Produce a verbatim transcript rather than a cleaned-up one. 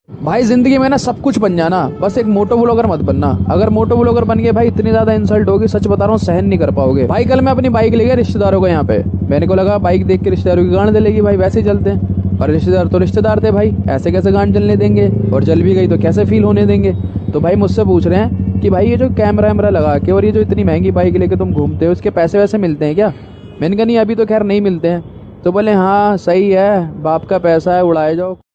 भाई जिंदगी में ना सब कुछ बन जाना, बस एक मोटो व्लॉगर मत बनना। अगर मोटो व्लॉगर बन गए भाई इतनी ज्यादा इंसल्ट होगी, सच बता रहा हूँ, सहन नहीं कर पाओगे भाई। कल मैं अपनी बाइक ले गया रिश्तेदारों को यहाँ पे, मैंने को लगा बाइक देख के रिश्तेदारों की गांड जलेगी भाई, वैसे ही चलते हैं। पर रिश्तेदार तो रिश्तेदार थे भाई, ऐसे कैसे गांड जलने देंगे, और जल भी गई तो कैसे फील होने देंगे। तो भाई मुझसे पूछ रहे हैं कि भाई ये जो कैमरा वैमरा लगा के और ये जो इतनी महंगी बाइक लेके तुम घूमते हो, इसके पैसे वैसे मिलते हैं क्या? मैंने कहा नहीं अभी तो खैर नहीं मिलते हैं। तो बोले हाँ सही है, बाप का पैसा है, उड़ाए जाओ।